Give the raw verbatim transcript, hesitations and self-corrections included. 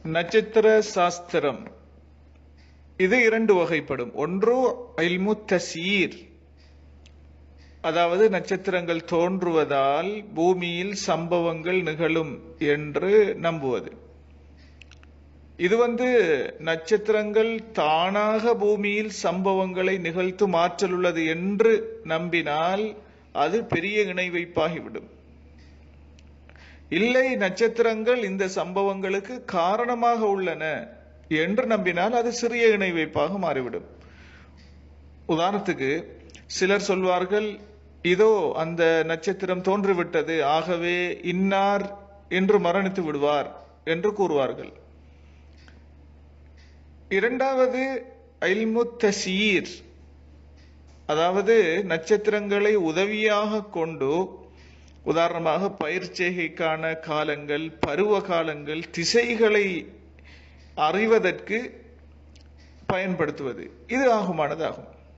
நட்சத்திர சாஸ்திரம் இது இரண்டு வகைப்படும். ஒன்று இல்மு தஸ்யீர், அதாவது நட்சத்திரங்கள் தோன்றுவதால் பூமியில் சம்பவங்கள் நிகழும் என்று நம்புவது. இது வந்து நட்சத்திரங்கள் தானாக பூமியில் சம்பவங்களை நிகழ்த்தும் ஆற்றல் உள்ளது என்று நம்பினால் அது பெரிய இணை வைப்பாகிவிடும். இல்லை, நட்சத்திரங்கள் இந்த சம்பவங்களுக்கு காரணமாக உள்ளன என்று நம்பினால் அது சிறிய இணை வைப்பாக மாறிவிடும். உதாரணத்துக்கு சிலர் சொல்வார்கள், இதோ அந்த நட்சத்திரம் தோன்றிவிட்டது, ஆகவே இன்னார் என்று மரணித்து விடுவார் என்று கூறுவார்கள். இரண்டாவது இல்மு தஸ்யீர், அதாவது நட்சத்திரங்களை உதவியாக கொண்டு, உதாரணமாக பயிர்ச்செய்கைக்கான காலங்கள், பருவ காலங்கள், திசைகளை அறிவதற்கு பயன்படுத்துவது. இது ஆகுமானதாகும்.